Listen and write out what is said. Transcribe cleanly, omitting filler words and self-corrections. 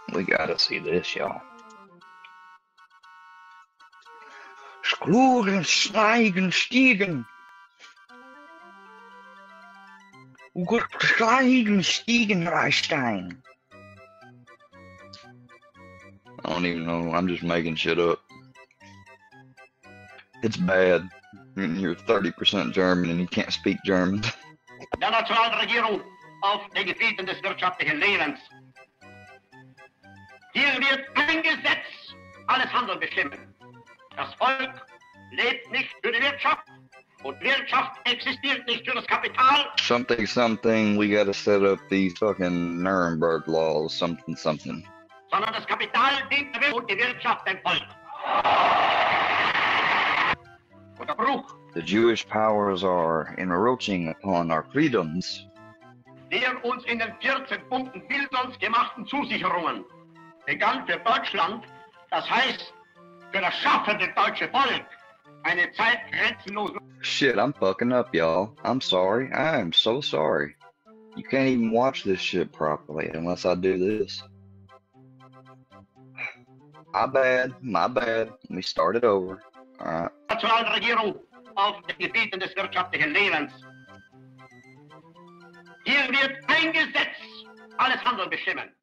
We gotta see this, y'all. Skluren, steigen, stiegen. Steigen, stiegen, Reichstein. I don't even know. I'm just making shit up. It's bad. You're 30% German and you can't speak German. Der Nationalregierung auf den Gebieten des wirtschaftlichen Lebens. Hier wird ein Gesetz alles Handeln bestimmen. Das Volk lebt nicht für die Wirtschaft und Wirtschaft existiert nicht für das Kapital. Something, something, we gotta set up these fucking Nuremberg laws, something, something. Sondern das Kapital dient der Wirtschaft und die Wirtschaft dem Volk. Unterbruch. The Jewish powers are encroaching upon our freedoms. Der uns in den 14 bunten Bildern gemachten Zusicherungen begann für Deutschland, das heißt für das schaffende deutsche Volk, eine Zeit grenzenlosen. Shit, I'm fucking up, y'all. I'm sorry. I am so sorry. You can't even watch this shit properly unless I do this. My bad, my bad. Let me start it over. Alright. Nationalregierung auf den Gebieten des wirtschaftlichen Lebens. Hier wird ein Gesetz alles Handeln bestimmen.